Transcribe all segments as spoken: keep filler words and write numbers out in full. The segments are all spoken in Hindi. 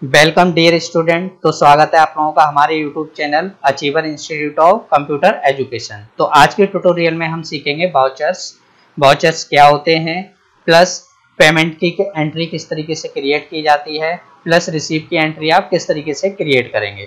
Welcome dear student. तो स्वागत है आप लोगों का हमारे YouTube channel achiever institute of computer education. तो आज के ट्यूटोरियल में हम सीखेंगे वाउचर्स वाउचर्स क्या होते हैं, प्लस पेमेंट की एंट्री किस तरीके से क्रिएट की जाती है, प्लस रिसीव की एंट्री आप किस तरीके से क्रिएट करेंगे।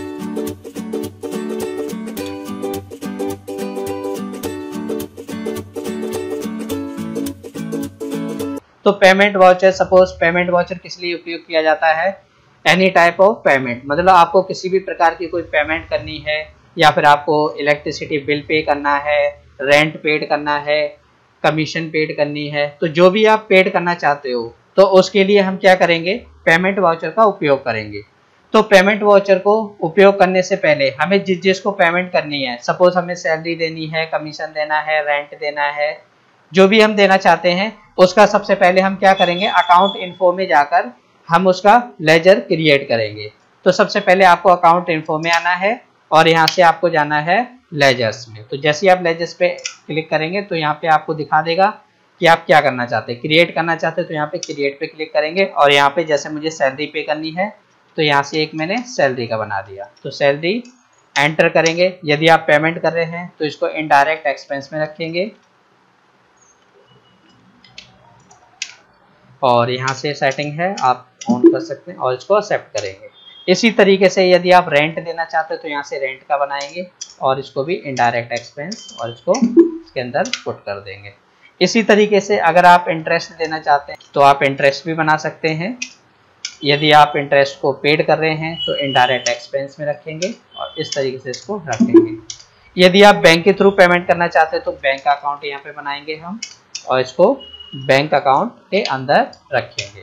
तो payment voucher, suppose payment voucher किस लिए उपयोग किया जाता है। एनी टाइप ऑफ पेमेंट, मतलब आपको किसी भी प्रकार की कोई पेमेंट करनी है, या फिर आपको इलेक्ट्रिसिटी बिल पे करना है, रेंट पेड करना है, कमीशन पेड करनी है, तो जो भी आप पेड करना चाहते हो तो उसके लिए हम क्या करेंगे, पेमेंट वाउचर का उपयोग करेंगे। तो पेमेंट वाउचर को उपयोग करने से पहले हमें जिस जिसको पेमेंट करनी है, सपोज हमें सैलरी देनी है, कमीशन देना है, रेंट देना है, जो भी हम देना चाहते हैं उसका सबसे पहले हम क्या करेंगे, अकाउंट इन्फो में जाकर हम उसका लेजर क्रिएट करेंगे। तो सबसे पहले आपको अकाउंट इन्फो में आना है और यहाँ से आपको जाना है लेजर्स में। तो जैसे ही आप लेजर्स पे क्लिक करेंगे तो यहाँ पे आपको दिखा देगा कि आप क्या करना चाहते हैं। क्रिएट करना चाहते हैं तो यहाँ पे क्रिएट पे क्लिक करेंगे और यहाँ पे जैसे मुझे सैलरी पे करनी है तो यहाँ से एक मैंने सैलरी का बना दिया, तो सैलरी एंटर करेंगे। यदि आप पेमेंट कर रहे हैं तो इसको इनडायरेक्ट एक्सपेंस में रखेंगे और यहाँ से सेटिंग है आप ऑन कर सकते हैं और इसको एक्सेप्ट करेंगे। इसी तरीके से यदि आप रेंट देना चाहते हैं तो यहाँ से रेंट का बनाएंगे और इसको भी इनडायरेक्ट एक्सपेंस और इसको इसके अंदर पुट कर देंगे। इसी तरीके से अगर आप इंटरेस्ट देना चाहते हैं तो आप इंटरेस्ट भी बना सकते हैं। यदि आप इंटरेस्ट को पेड कर रहे हैं तो इनडायरेक्ट एक्सपेंस में रखेंगे और इस तरीके से इसको रखेंगे। यदि आप बैंक के थ्रू पेमेंट करना चाहते हैं तो बैंक अकाउंट यहाँ पे बनाएंगे हम और इसको बैंक अकाउंट के अंदर रखेंगे।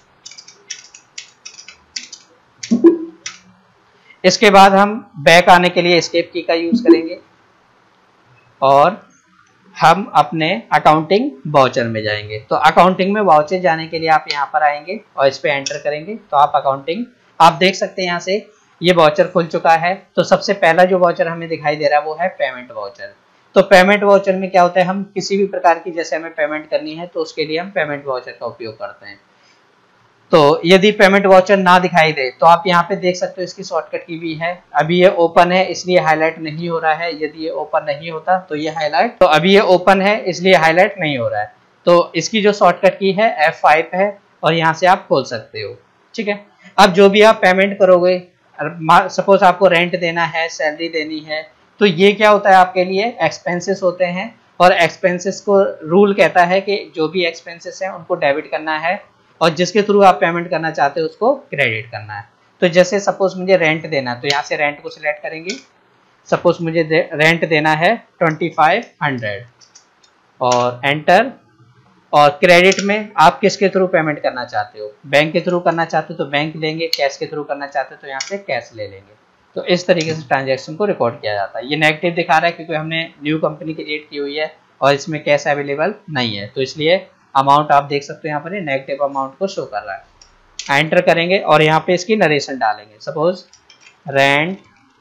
इसके बाद हम बैक आने के लिए एस्केप की का यूज करेंगे और हम अपने अकाउंटिंग वाउचर में जाएंगे। तो अकाउंटिंग में वाउचर जाने के लिए आप यहाँ पर आएंगे और इस पे एंटर करेंगे तो आप अकाउंटिंग आप देख सकते हैं। यहाँ से ये वाउचर खुल चुका है। तो सबसे पहला जो वाउचर हमें दिखाई दे रहा है वो है पेमेंट वाउचर। तो पेमेंट वाउचर में क्या होता है, हम किसी भी प्रकार की जैसे हमें पेमेंट करनी है तो उसके लिए हम पेमेंट वाउचर का उपयोग करते हैं। तो यदि पेमेंट वाउचर ना दिखाई दे तो आप यहाँ पे देख सकते हो इसकी शॉर्टकट की भी है। अभी ये ओपन है इसलिए हाईलाइट नहीं हो रहा है। यदि ये ओपन नहीं होता तो ये हाईलाइट, तो अभी ये ओपन है इसलिए हाईलाइट नहीं हो रहा है। तो इसकी जो शॉर्टकट की है एफ फाइव है और यहाँ से आप खोल सकते हो। ठीक है, अब जो भी आप पेमेंट करोगे, सपोज आपको रेंट देना है, सैलरी देनी है, तो ये क्या होता है आपके लिए एक्सपेंसेस होते हैं और एक्सपेंसेस को रूल कहता है कि जो भी एक्सपेंसेस हैं उनको डेबिट करना है और जिसके थ्रू आप पेमेंट करना चाहते हो उसको क्रेडिट करना है। तो जैसे सपोज मुझे रेंट देना है तो यहाँ से रेंट को सिलेक्ट करेंगे। सपोज मुझे दे, रेंट देना है ट्वेंटी फाइव हंड्रेड और एंटर। और क्रेडिट में आप किसके थ्रू पेमेंट करना चाहते हो, बैंक के थ्रू करना चाहते हो तो बैंक लेंगे, कैश के थ्रू करना चाहते हो तो यहाँ से कैश ले लेंगे। तो इस तरीके से ट्रांजैक्शन को रिकॉर्ड किया जाता है। ये नेगेटिव दिखा रहा है क्योंकि हमने न्यू कंपनी क्रिएट की हुई है और इसमें कैश अवेलेबल नहीं है, तो इसलिए अमाउंट आप देख सकते हो यहाँ पर नेगेटिव अमाउंट को शो कर रहा है। एंटर करेंगे और यहाँ पे इसकी नरेशन डालेंगे। Suppose rent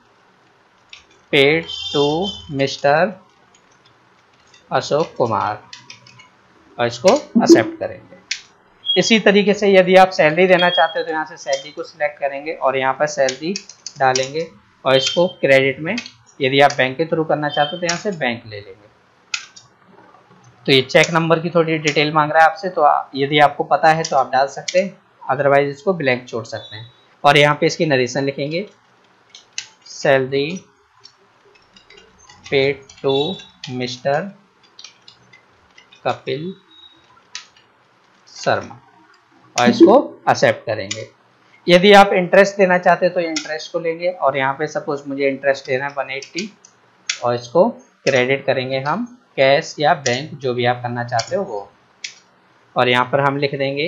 paid to mister Ashok Kumar और इसको एक्सेप्ट करेंगे। इसी तरीके से यदि आप सैलरी देना चाहते हो तो यहाँ से सैलरी को सिलेक्ट करेंगे और यहाँ पर सैलरी डालेंगे और इसको क्रेडिट में, यदि आप बैंक के थ्रू करना चाहते हो तो यहाँ से बैंक ले लेंगे। तो ये चेक नंबर की थोड़ी डिटेल मांग रहा है आपसे, तो यदि आपको पता है तो आप डाल सकते हैं, अदरवाइज इसको ब्लैंक छोड़ सकते हैं। और यहाँ पे इसकी नरेशन लिखेंगे, salary paid to mister Kapil Sharma और इसको एक्सेप्ट करेंगे। यदि आप इंटरेस्ट देना चाहते हो तो इंटरेस्ट को लेंगे और यहाँ पे सपोज मुझे इंटरेस्ट देना है वन एट्टी और इसको क्रेडिट करेंगे हम, कैश या बैंक जो भी आप करना चाहते हो वो। और यहाँ पर हम लिख देंगे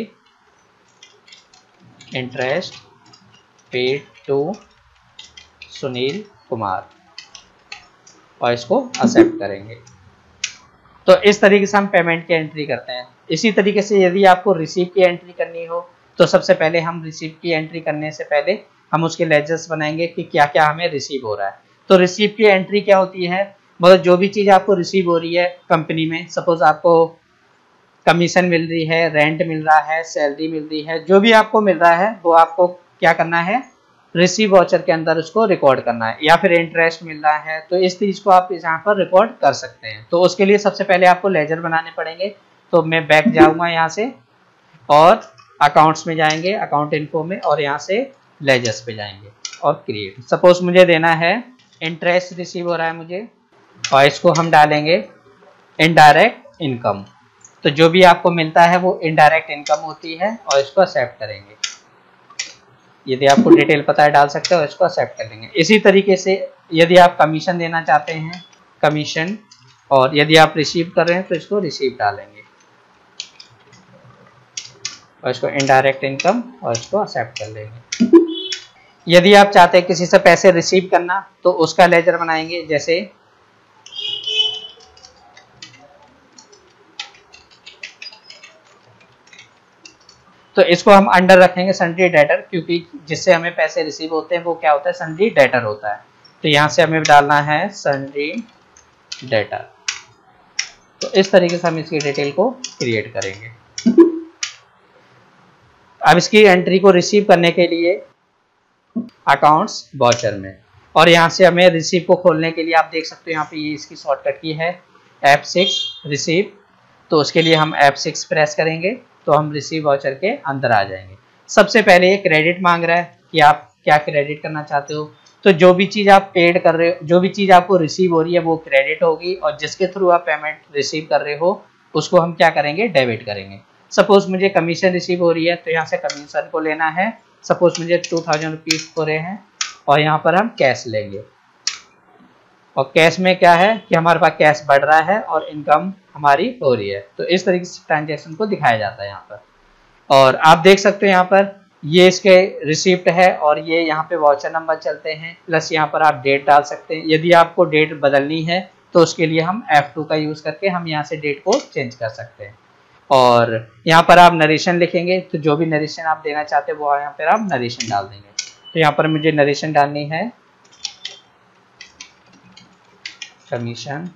interest paid to Sunil Kumar और इसको एक्सेप्ट करेंगे। तो इस तरीके से हम पेमेंट की एंट्री करते हैं। इसी तरीके से यदि आपको रिसीव की एंट्री करनी हो तो सबसे पहले हम रिसीव की एंट्री करने से पहले हम उसके लेजर्स बनाएंगे कि क्या क्या हमें रिसीव हो रहा है। तो रिसीव की एंट्री क्या होती है, मतलब जो भी चीज़ आपको रिसीव हो रही है कंपनी में, सपोज आपको कमीशन मिल रही है, रेंट मिल रहा है, सैलरी मिल रही है, जो भी आपको मिल रहा है वो आपको क्या करना है, रिसीव वाउचर के अंदर उसको रिकॉर्ड करना है, या फिर इंटरेस्ट मिल रहा है तो इस चीज को आप यहाँ पर रिकॉर्ड कर सकते हैं। तो उसके लिए सबसे पहले आपको लेजर बनाने पड़ेंगे। तो मैं बैक जाऊंगा यहाँ से और अकाउंट्स में जाएंगे, अकाउंट इन्फो में, और यहाँ से लेजर्स पे जाएंगे और क्रिएट। सपोज मुझे देना है इंटरेस्ट रिसीव हो रहा है मुझे, और इसको हम डालेंगे इनडायरेक्ट इनकम। तो जो भी आपको मिलता है वो इनडायरेक्ट इनकम होती है, और इसको एक्सेप्ट करेंगे। यदि आपको डिटेल पता है डाल सकते हो, इसको एक्सेप्ट कर लेंगे। इसी तरीके से यदि आप कमीशन देना चाहते हैं, कमीशन, और यदि आप रिसीव कर रहे हैं तो इसको रिसीव डालेंगे, और इसको इनडायरेक्ट इनकम, और इसको एक्सेप्ट कर लेंगे। यदि आप चाहते हैं किसी से पैसे रिसीव करना तो उसका लेजर बनाएंगे। जैसे तो इसको हम अंडर रखेंगे सन्ड्री डेटर, क्योंकि जिससे हमें पैसे रिसीव होते हैं वो क्या होता है, सन्ड्री डेटर होता है। तो यहाँ से हमें डालना है सन्ड्री डेटर। तो इस तरीके से हम इसकी डिटेल को क्रिएट करेंगे। अब इसकी एंट्री को रिसीव करने के लिए अकाउंट्स वाउचर में, और यहाँ से हमें रिसीव को खोलने के लिए आप देख सकते हो यहाँ पे ये इसकी शॉर्टकट की है एफ सिक्स रिसीव। तो उसके लिए हम एफ सिक्स प्रेस करेंगे तो हम रिसीव वाउचर के अंदर आ जाएंगे। सबसे पहले ये क्रेडिट मांग रहा है कि आप क्या क्रेडिट करना चाहते हो। तो जो भी चीज़ आप पेड कर रहे हो, जो भी चीज़ आपको रिसीव हो रही है वो क्रेडिट होगी, और जिसके थ्रू आप पेमेंट रिसीव कर रहे हो उसको हम क्या करेंगे, डेबिट करेंगे। सपोज मुझे कमीशन रिसीव हो रही है तो यहाँ से कमीशन को लेना है। सपोज मुझे टू थाउजेंड रुपीज़ हो रहे हैं, और यहाँ पर हम कैश लेंगे, और कैश में क्या है कि हमारे पास कैश बढ़ रहा है और इनकम हमारी हो रही है। तो इस तरीके से ट्रांजैक्शन को दिखाया जाता है यहाँ पर। और आप देख सकते हो यहाँ पर ये इसके रिसिप्ट है, और ये यहाँ पे वाउचर नंबर चलते हैं, प्लस यहाँ पर आप डेट डाल सकते हैं। यदि आपको डेट बदलनी है तो उसके लिए हम एफ टू का यूज़ करके हम यहाँ से डेट को चेंज कर सकते हैं। और यहाँ पर आप नरेशन लिखेंगे, तो जो भी नरेशन आप देना चाहते हैं वो यहाँ पर आप नरेशन डाल देंगे। तो यहाँ पर मुझे नरेशन डालनी है कमीशन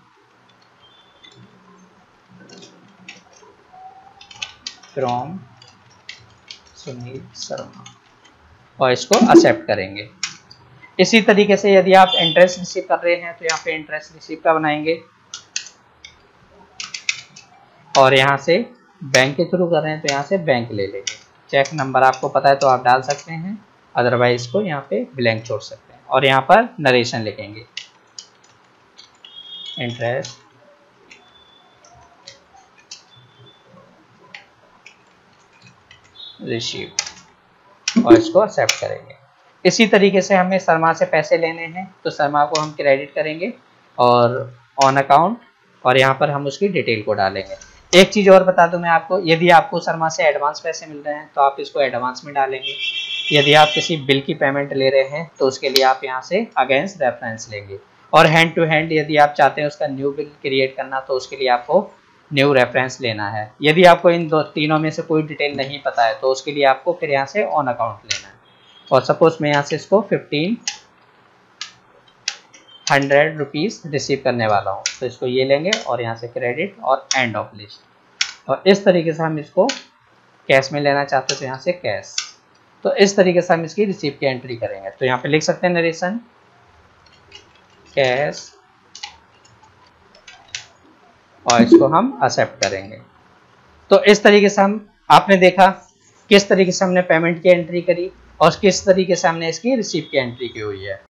फ्रॉम सुनील शर्मा, और इसको एक्सेप्ट करेंगे। इसी तरीके से यदि आप इंटरेस्ट रिसीव कर रहे हैं तो यहाँ पे इंटरेस्ट रिसीव का बनाएंगे, और यहाँ से बैंक के थ्रू कर रहे हैं तो यहाँ से बैंक ले लेंगे। चेक नंबर आपको पता है तो आप डाल सकते हैं, अदरवाइज को यहाँ पे ब्लैंक छोड़ सकते हैं। और यहाँ पर नरेशन लिखेंगे इंटरेस्ट रिसीव, और इसको एक्सेप्ट करेंगे। इसी तरीके से हमें शर्मा से पैसे लेने हैं तो शर्मा को हम क्रेडिट करेंगे और ऑन अकाउंट, और यहाँ पर हम उसकी डिटेल को डालेंगे। एक चीज़ और बता दूं मैं आपको, यदि आपको शर्मा से एडवांस पैसे मिल रहे हैं तो आप इसको एडवांस में डालेंगे। यदि आप किसी बिल की पेमेंट ले रहे हैं तो उसके लिए आप यहाँ से अगेंस्ट रेफरेंस लेंगे। और हैंड टू हैंड यदि आप चाहते हैं उसका न्यू बिल क्रिएट करना तो उसके लिए आपको न्यू रेफरेंस लेना है। यदि आपको इन दो तीनों में से कोई डिटेल नहीं पता है तो उसके लिए आपको फिर यहाँ से ऑन अकाउंट लेना है। और सपोज मैं यहाँ से इसको फिफ्टीन हंड्रेड रुपीज़ रिसीव करने वाला हूँ तो इसको ये लेंगे और यहाँ से क्रेडिट और एंड ऑफ लिस्ट। और इस तरीके से हम इसको कैश में लेना चाहते हैं तो यहाँ से कैश। तो इस तरीके से हम इसकी रिसीव की एंट्री करेंगे। तो यहाँ पे लिख सकते हैं नरेशन कैश, और इसको हम एक्सेप्ट करेंगे। तो इस तरीके से हम, आपने देखा किस तरीके से हमने पेमेंट की एंट्री करी और किस तरीके से हमने इसकी रिसीव की एंट्री की हुई है।